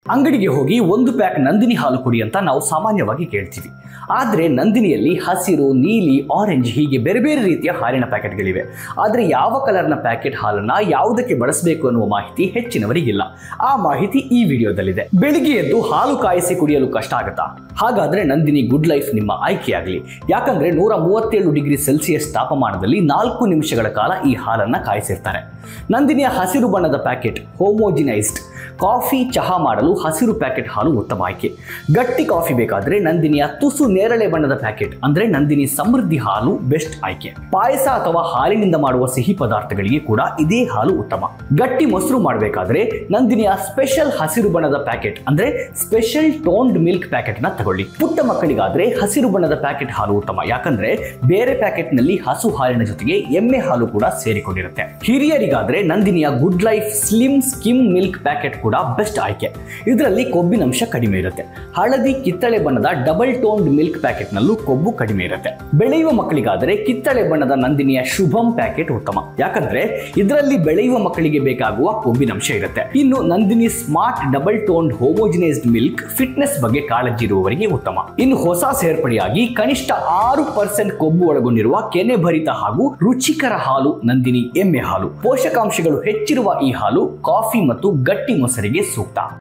ಅಂಗಡಿಗೆ ಹೋಗಿ ಒಂದು ಪ್ಯಾಕ್ ನಂದಿನಿ ಹಾಲು ಕುಡಿ ಅಂತ ನಾವು ಸಾಮಾನ್ಯವಾಗಿ ಕೇಳ್ತೀವಿ. ಆದರೆ ನಂದಿನಿಯಲ್ಲಿ ಹಸಿರು, ನೀಲಿ, ಆರೆಂಜ್ ಹೀಗೆ ಬೇರೆ ಬೇರೆ ರೀತಿಯ ಹಾಲಿನ ಪ್ಯಾಕೆಟ್ಗಳಿವೆ. ಆದರೆ ಯಾವ ಕಲರ್ನ ಪ್ಯಾಕೆಟ್ ಹಾಲನ್ನ ಯಾವುದಕ್ಕೆ ಬಳಸಬೇಕು ಅನ್ನುವ ಮಾಹಿತಿ ಹೆಚ್ಚಿನವರಿಗಿಲ್ಲ. ಆ ಮಾಹಿತಿ ಈ ವಿಡಿಯೋದಲ್ಲಿದೆ. ಬೆಳಿಗ್ಗೆ ಎದ್ದು ಹಾಲು ಕಾಯಿಸಿ ಕುಡಿಯಲು ಕಷ್ಟ ಆಗುತ್ತಾ? ಹಾಗಾದ್ರೆ ನಂದಿನಿ ಗುಡ್ ಲೈಫ್ ನಿಮ್ಮ ಆಯ್ಕೆಯಾಗಲಿ. ಯಾಕಂದ್ರೆ 137 ಡಿಗ್ರಿ ಸೆಲ್ಸಿಯಸ್ ತಾಪಮಾನದಲ್ಲಿ 4 ನಿಮಿಷಗಳ ಕಾಲ ಈ ಹಾಲನ್ನ ಕಾಯಿಸಿರ್ತಾರೆ. ನಂದಿನಿಯ ಹಸಿರು ಬಣ್ಣದ ಪ್ಯಾಕೆಟ್ ಹೋಮೋಜಿನೈಸ್ಡ್. ಕಾಫಿ, ಚಹಾ ಮಾಡಲು ಹಸಿರು ಪ್ಯಾಕೆಟ್ ಹಾಲು ಉತ್ತಮ ಆಯ್ಕೆ. ಗಟ್ಟಿ ಕಾಫಿ ಬೇಕಾದ್ರೆ ನಂದಿನಿಯ ತುಸು ನೇರಳೆ ಬಣ್ಣದ ಪ್ಯಾಕೆಟ್ ಅಂದ್ರೆ ನಂದಿನಿ ಸಮೃದ್ಧಿ ಹಾಲು ಬೆಸ್ಟ್ ಆಯ್ಕೆ. ಪಾಯಸ ಅಥವಾ ಹಾಲಿನಿಂದ ಮಾಡುವ ಸಿಹಿ ಪದಾರ್ಥಗಳಿಗೆ ಕೂಡ ಇದೇ ಹಾಲು ಉತ್ತಮ. ಗಟ್ಟಿ ಮೊಸರು ಮಾಡಬೇಕಾದ್ರೆ ನಂದಿನಿಯ ಸ್ಪೆಷಲ್ ಹಸಿರು ಬಣ್ಣದ ಪ್ಯಾಕೆಟ್ ಅಂದ್ರೆ ಸ್ಪೆಷಲ್ ಟೋನ್ಡ್ ಮಿಲ್ಕ್ ಪ್ಯಾಕೆಟ್ ನ ತಗೊಳ್ಳಿ. ಪುಟ್ಟ ಮಕ್ಕಳಿಗಾದ್ರೆ ಹಸಿರು ಬಣ್ಣದ ಪ್ಯಾಕೆಟ್ ಹಾಲು ಉತ್ತಮ. ಯಾಕಂದ್ರೆ ಬೇರೆ ಪ್ಯಾಕೆಟ್ ನಲ್ಲಿ ಹಸು ಹಾಲಿನ ಜೊತೆಗೆ ಎಮ್ಮೆ ಹಾಲು ಕೂಡ ಸೇರಿಕೊಂಡಿರುತ್ತೆ. ಹಿರಿಯರಿಗಾದ್ರೆ ನಂದಿನಿಯ good life slim skim milk packet ಕೂಡ ಬೆಸ್ಟ್ ಆಯ್ಕೆ. ಇದರಲ್ಲಿ ಕೊಬ್ಬಿನಂಶ ಕಡಿಮೆ ಇರುತ್ತೆ. ಹಳದಿ ಕಿತ್ತಳೆ ಬಣ್ಣದ ಡಬಲ್ ಟೋನ್ಡ್ ಮಿಲ್ಕ್ ಪ್ಯಾಕೆಟ್ ನಲ್ಲೂ ಕೊಬ್ಬು ಕಡಿಮೆ ಇರುತ್ತೆ. ಬೆಳೆಯುವ ಮಕ್ಕಳಿಗಾದರೆ ಕಿತ್ತಳೆ ಬಣ್ಣದ ನಂದಿನಿಯ ಶುಭಂ ಪ್ಯಾಕೆಟ್ ಉತ್ತಮ. ಯಾಕಂದ್ರೆ ಇದರಲ್ಲಿ ಬೆಳೆಯುವ ಮಕ್ಕಳಿಗೆ ಬೇಕಾಗುವ ಕೊಬ್ಬಿನಂಶ ಇರುತ್ತೆ. ಇನ್ನು Nandini smart double toned homogenised milk fitness ಬಗ್ಗೆ ಕಾಳಜಿ ಇರುವವರಿಗೆ ಉತ್ತಮ. ಇನ್ನು ಹೊಸ ಸೇರ್ಪಡೆಯಾಗಿ ಕನಿಷ್ಠ 6% ಕೊಬ್ಬು ಒಳಗೊಂಡಿರುವ ಕೆನೆ ಭರಿತ ಹಾಗೂ ರುಚಿಕರ ಹಾಲು ನಂದಿನಿ ಎಮ್ಮೆ ಹಾಲು. ಪೋಷಕಾಂಶಗಳು ಹೆಚ್ಚಿರುವ ಈ ಹಾಲು ಕಾಫಿ ಮತ್ತು ಗಟ್ಟಿ ಮೊಸರಿಗೆ ಸೂಕ್ತ.